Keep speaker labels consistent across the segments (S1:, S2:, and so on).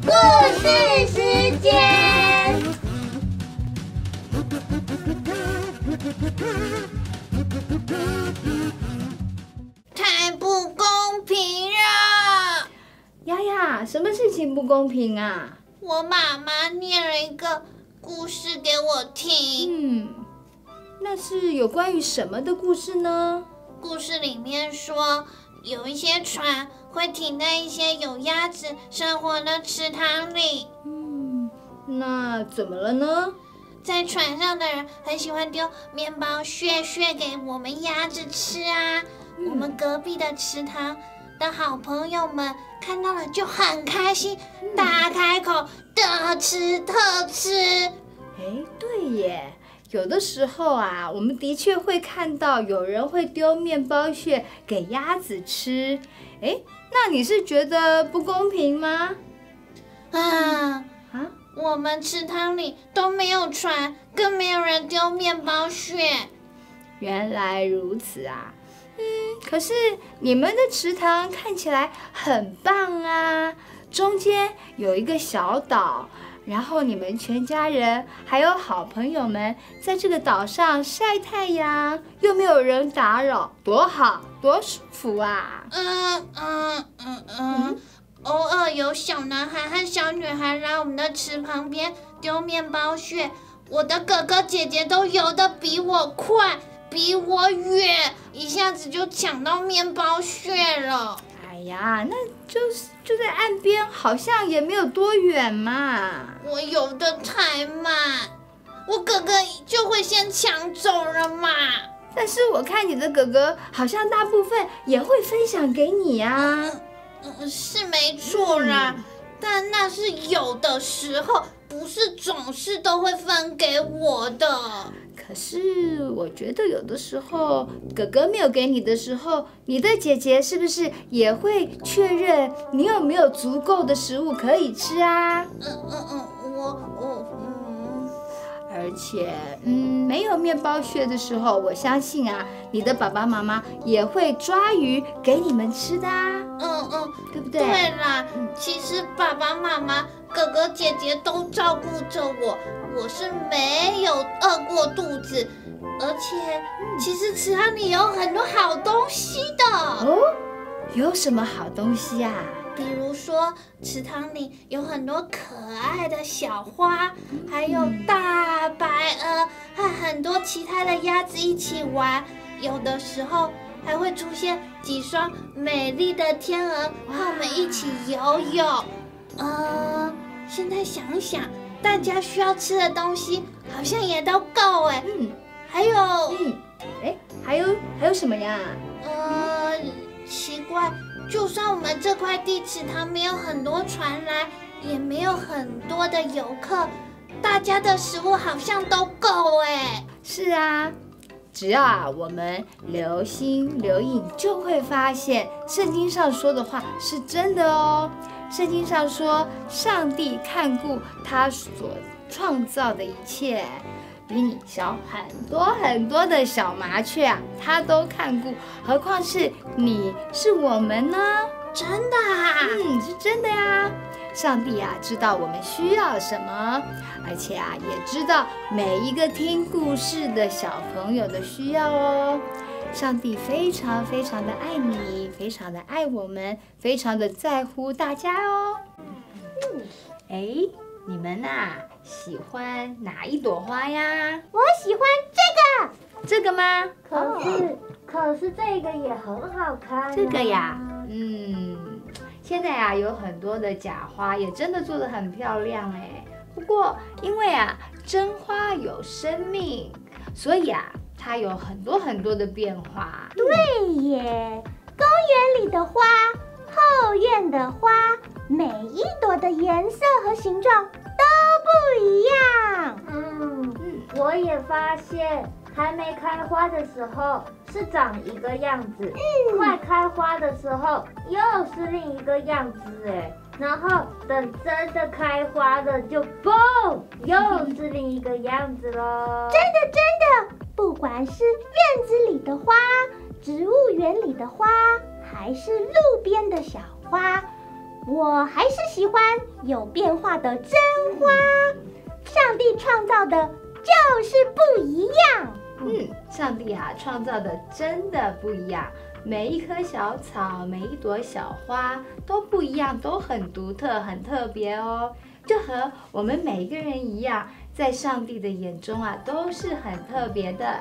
S1: 故事时间。太不公平了！
S2: 丫丫，什么事情不公平啊？
S1: 我妈妈念了一个故事给我听。
S2: 那是有关于什么的故事呢？
S1: 故事里面说，有一些船会停在一些有鸭子生活的池塘里。
S2: 那怎么了呢？
S1: 在船上的人很喜欢丢面包屑给我们鸭子吃啊。我们隔壁的池塘的好朋友们看到了就很开心，大开口特吃特吃。
S2: 对耶，有的时候啊，我们的确会看到有人会丢面包屑给鸭子吃。那你是觉得不公平吗？
S1: 我们池塘里都没有船，更没有人丢面包屑。
S2: 原来如此啊。可是你们的池塘看起来很棒啊，中间有一个小岛，然后你们全家人还有好朋友们在这个岛上晒太阳，又没有人打扰，多好，多舒服啊！
S1: 偶尔有小男孩和小女孩来我们的池旁边丢面包屑，我的哥哥姐姐都游得比我快，比我远，一下子就抢到面包屑了。
S2: 哎呀，那就在岸边，好像也没有多远嘛。
S1: 我游得太慢，我哥哥就会先抢走了嘛。
S2: 但是我看你的哥哥好像大部分也会分享给你啊。
S1: 是没错啦，但那是有的时候，不是总是都会分给我的。
S2: 可是我觉得有的时候哥哥没有给你的时候，你的姐姐是不是也会确认你有没有足够的食物可以吃啊？而且没有面包屑的时候，我相信啊，你的爸爸妈妈也会抓鱼给你们吃的啊。对不对？
S1: 对啦，其实爸爸妈妈、哥哥姐姐都照顾着我，我是没有饿过肚子，而且其实池塘里有很多好东西的。
S2: 有什么好东西啊？
S1: 比如说池塘里有很多可爱的小花，还有大白鹅和很多其他的鸭子一起玩，有的时候还会出现几双美丽的天鹅和我们一起游泳。现在想想，大家需要吃的东西好像也都够哎。还有什么呀？奇怪，就算我们这块地池塘没有很多船来，也没有很多的游客，大家的食物好像都够哎。
S2: 是啊。只要我们留心留意，就会发现圣经上说的话是真的哦。圣经上说，上帝看顾他所创造的一切，比你小很多很多的小麻雀啊，他都看顾，何况是你是我们呢？
S1: 真的啊？
S2: 是真的呀。上帝啊，知道我们需要什么，而且啊，也知道每一个听故事的小朋友的需要哦。上帝非常非常的爱你，非常的爱我们，非常的在乎大家哦。你们喜欢哪一朵花呀？
S3: 我喜欢这个。
S2: 这个吗？
S3: 可是这个也很好看。
S2: 这个呀，现在有很多的假花，也真的做得很漂亮哎。不过因为真花有生命，所以它有很多很多的变化。
S3: 对耶，公园里的花，后院的花，每一朵的颜色和形状都不一样。
S4: 我也发现，还没开花的时候是长一个样子，快开花的时候又是另一个样子哎，然后等真的开花了就嘣，又是另一个样子咯。
S3: 真的，不管是院子里的花，植物园里的花，还是路边的小花， 我还是喜欢有变化的真花。上帝创造的就是不一样。
S2: 上帝啊，创造的真的不一样。每一棵小草，每一朵小花都不一样，都很独特，很特别哦。就和我们每一个人一样，在上帝的眼中啊，都是很特别的。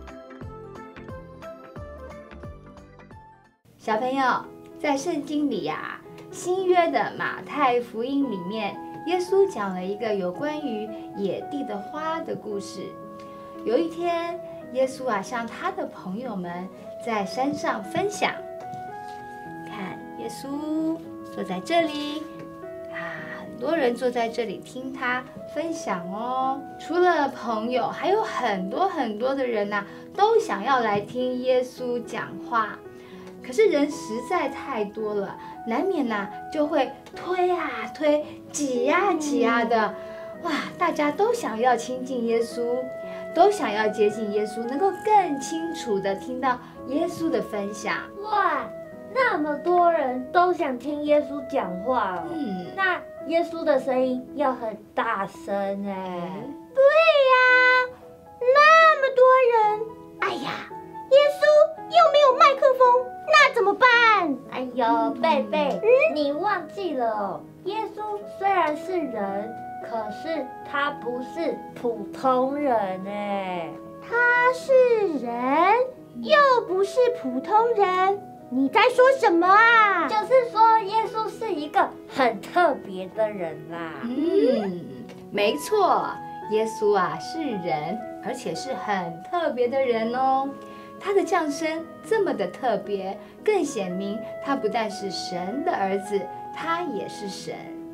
S2: 小朋友，在圣经里啊，新约的马太福音里面，耶稣讲了一个有关于野地的花的故事。有一天，耶稣啊向他的朋友们在山上分享。看，耶稣坐在这里很多人坐在这里听他分享哦。除了朋友，还有很多很多的人都想要来听耶稣讲话。可是人实在太多了，难免就会推啊推，挤啊挤啊的。大家都想要亲近耶稣，都想要接近耶稣，能够更清楚地听到耶稣的分享。
S4: 哇，那么多人都想听耶稣讲话哦。那耶稣的声音要很大声哎。
S3: 对呀，那么多人，哎呀，耶稣又没有麦克风，那怎么办？
S4: 哎呦，贝贝，你忘记了哦，耶稣虽然是人，可是他不是普通人哎。
S3: 他是人，又不是普通人，你在说什么啊？
S4: 就是说耶稣是一个很特别的人啦。
S2: 没错，耶稣啊是人，而且是很特别的人哦。他的降生这么的特别，更显明他不但是神的儿子，他也是神。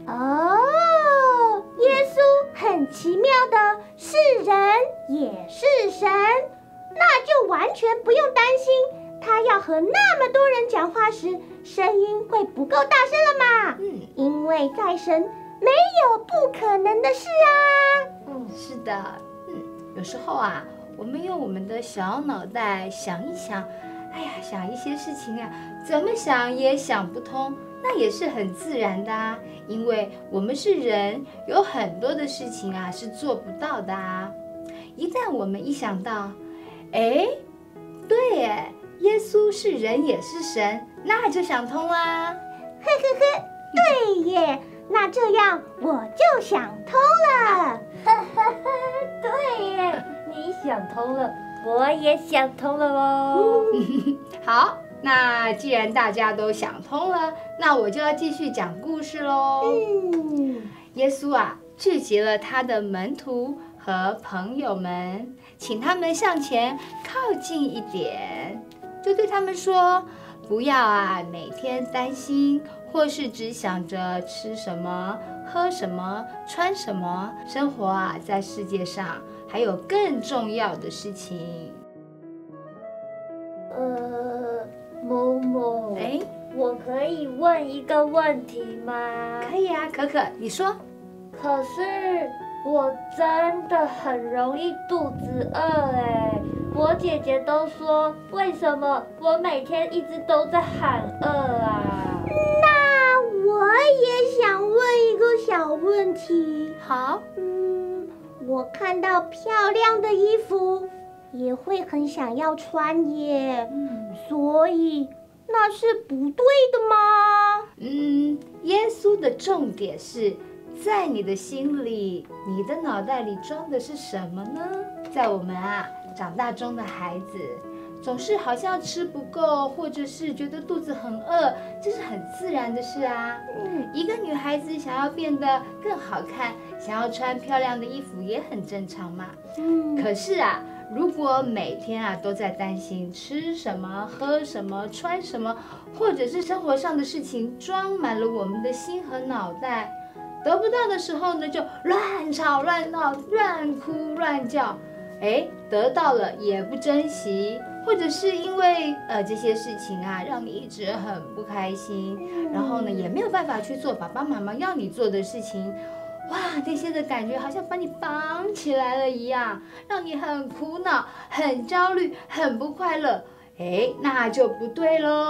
S3: 哦，耶稣很奇妙的是人也是神，那就完全不用担心他要和那么多人讲话时声音会不够大声了嘛。因为在神没有不可能的事啊。
S2: 是的，有时候啊，我们用我们的小脑袋想一想，想一些事情怎么想也想不通，那也是很自然的啊，因为我们是人，有很多的事情是做不到的啊。一旦我们一想到，对耶，耶稣是人也是神，那就想通啦。
S3: 对耶，那这样我就想通了。
S4: 对耶，你想通了，我也想通了哦。
S2: 好，那既然大家都想通了，那我就要继续讲故事喽。耶稣聚集了他的门徒和朋友们，请他们向前靠近一点，就对他们说，不要每天担心，或是只想着吃什么、喝什么、穿什么。生活在世界上还有更重要的事情。
S4: 某某，我可以问一个问题吗？
S2: 可以啊，可可，你说。
S4: 可是我真的很容易肚子饿我姐姐都说，为什么我每天一直都在喊饿啊？
S3: 那我也想问一个小问题。
S2: 好，
S3: 我看到漂亮的衣服也会很想要穿耶，所以那是不对的吗？
S2: 耶稣的重点是在你的心里，你的脑袋里装的是什么呢？在我们长大中的孩子，总是好像吃不够，或者是觉得肚子很饿，这是很自然的事啊。一个女孩子想要变得更好看，想要穿漂亮的衣服也很正常嘛。可是如果每天都在担心吃什么、喝什么、穿什么，或者是生活上的事情装满了我们的心和脑袋，得不到的时候呢，就乱吵乱闹、乱哭乱叫。得到了也不珍惜，或者是因为这些事情让你一直很不开心，然后呢也没有办法去做爸爸妈妈要你做的事情。那些的感觉好像把你绑起来了一样，让你很苦恼、很焦虑、很不快乐。那就不对咯。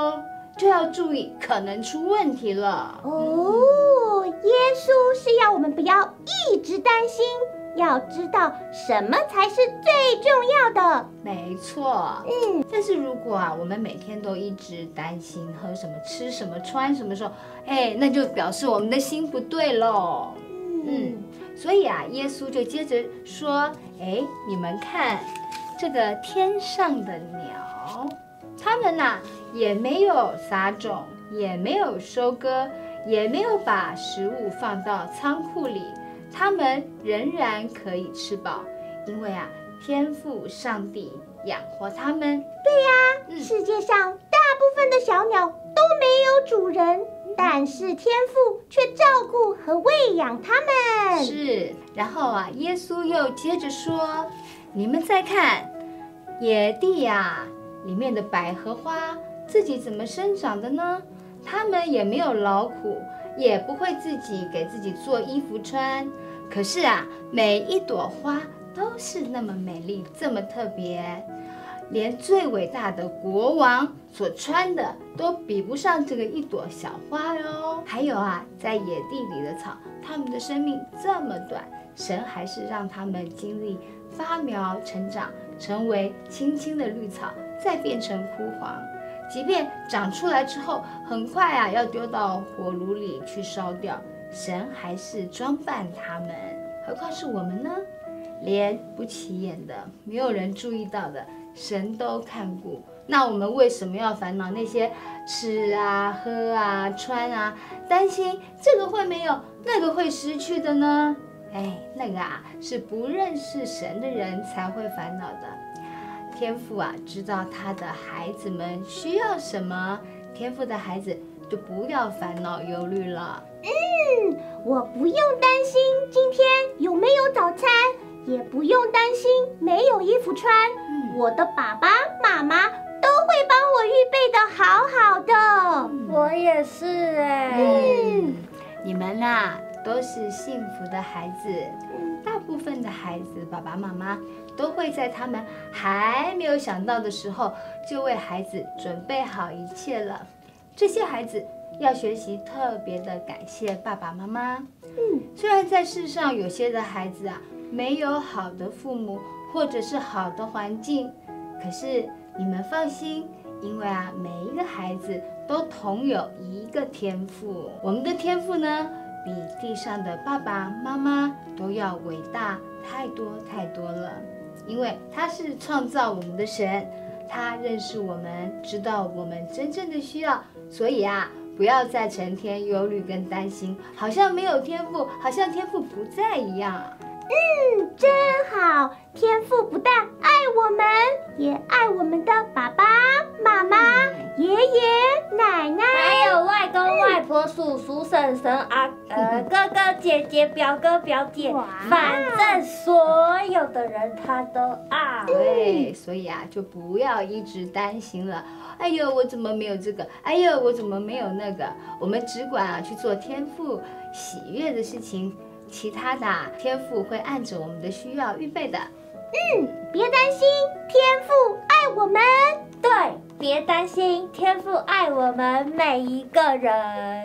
S2: 就要注意，可能出问题了。
S3: 哦，耶稣是要我们不要一直担心，要知道什么才是最重要的。
S2: 没错，但是如果我们每天都一直担心喝什么、吃什么、穿什么时候，那就表示我们的心不对喽。所以耶稣就接着说，你们看这个天上的鸟，它们也没有撒种，也没有收割，也没有把食物放到仓库里，它们仍然可以吃饱，因为天父上帝养活它们。
S3: 对呀，世界上大部分的小鸟都没有主人，但是天父却照顾和喂养它们。
S2: 是，然后耶稣又接着说，你们再看野地里面的百合花自己怎么生长的呢？它们也没有劳苦，也不会自己给自己做衣服穿，可是每一朵花都是那么美丽，这么特别，连最伟大的国王所穿的都比不上这个一朵小花哟。还有在野地里的草，它们的生命这么短，神还是让它们经历发苗成长，成为青青的绿草，再变成枯黄。即便长出来之后，很快要丢到火炉里去烧掉，神还是装扮它们。何况是我们呢？连不起眼的、没有人注意到的，神都看顾。那我们为什么要烦恼那些吃喝穿担心这个会没有，那个会失去的呢？那个是不认识神的人才会烦恼的。天父知道他的孩子们需要什么，天父的孩子就不要烦恼忧虑了。
S3: 我不用担心今天有没有早餐，也不用担心没有衣服穿。我的爸爸妈妈都会帮我预备的好好的。
S4: 我也是
S2: 你们都是幸福的孩子。大部分的孩子，爸爸妈妈都会在他们还没有想到的时候，就为孩子准备好一切了。这些孩子要学习特别的感谢爸爸妈妈。虽然在世上有些的孩子没有好的父母或者是好的环境，可是你们放心，因为每一个孩子都同有一个天父。我们的天父呢，比地上的爸爸妈妈都要伟大太多太多了，因为他是创造我们的神，他认识我们，知道我们真正的需要，所以不要再成天忧虑跟担心，好像没有天父，好像天父不在一样。
S3: 真好，天父不但爱我们，也爱我们的爸爸妈妈、爷爷奶奶，
S4: 还有外公外婆、叔叔婶婶哥哥姐姐、表哥表姐，反正所有的人他都爱。
S2: 对，所以就不要一直担心了。哎呦，我怎么没有这个？哎呦，我怎么没有那个？我们只管去做天父喜悦的事情，其他的天父会按着我们的需要预备的。
S3: 别担心，天父爱我们。
S4: 对，别担心，天父爱我们每一个人。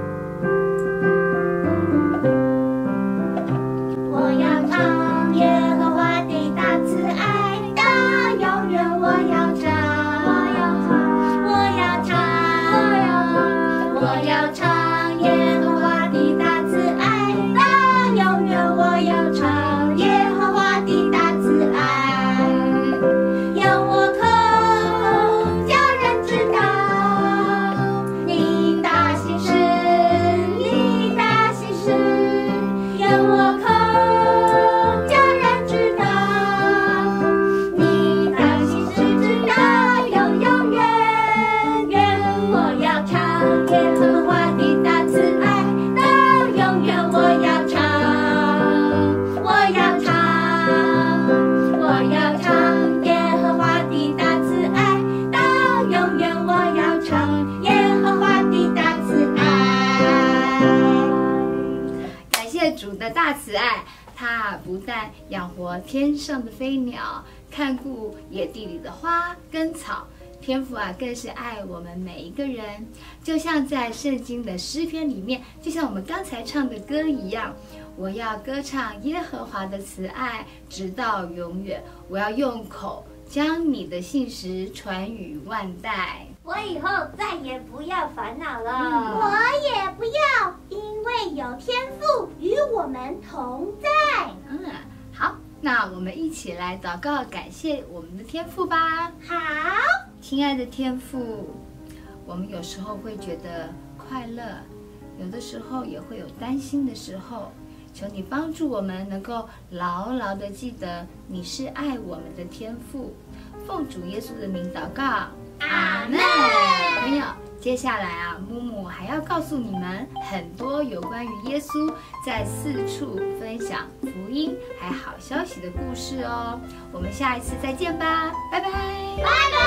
S3: 我要唱耶和华的大慈爱，到永远我要唱，我要唱，我要唱耶和华的大慈爱，到永远我要唱耶和华的大慈爱，用我口叫人知道你大心事，你大心事，用我口叫人知道你大心事，直到永永远远。我要唱耶和华的大慈爱，到永远我要唱，我要唱，我要唱耶和华的大慈爱，到永远我要唱耶和华的大慈爱。
S2: 感谢主的大慈爱，他不但养活天上的飞鸟，看顾野地里的花跟草， 天父啊，更是爱我们每一个人，就像在圣经的诗篇里面，就像我们刚才唱的歌一样，我要歌唱耶和华的慈爱，直到永远。我要用口将你的信实传与万代。
S4: 我以后再也不要烦恼了。
S3: 我也不要，因为有天父与我们同在。
S2: 好，那我们一起来祷告，感谢我们的天父吧。
S3: 好，
S2: 亲爱的天父，我们有时候会觉得快乐，有的时候也会有担心的时候，求你帮助我们能够牢牢地记得你是爱我们的天父。奉主耶稣的名祷告，阿们。朋友，接下来啊，木木还要告诉你们很多有关于耶稣在四处分享福音还好消息的故事哦。我们下一次再见吧，拜拜，
S3: 拜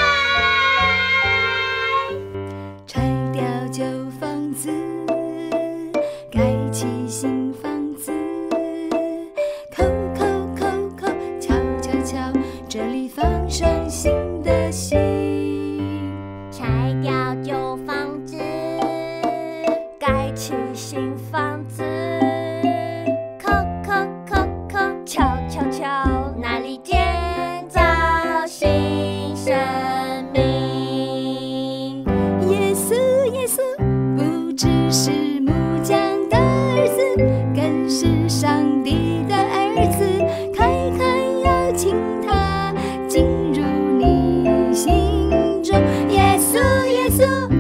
S3: 拜。
S2: 拆掉旧房子，盖起新房子，叩叩叩叩，敲敲敲，这里放上新的心。
S3: 拆掉旧房子，盖起新房子，叩叩叩叩，敲敲敲，那里建造新生命。
S2: 耶稣，耶稣，不只是木匠的儿子，更是上帝的儿子。快快邀请他进入你心中，耶稣，耶稣。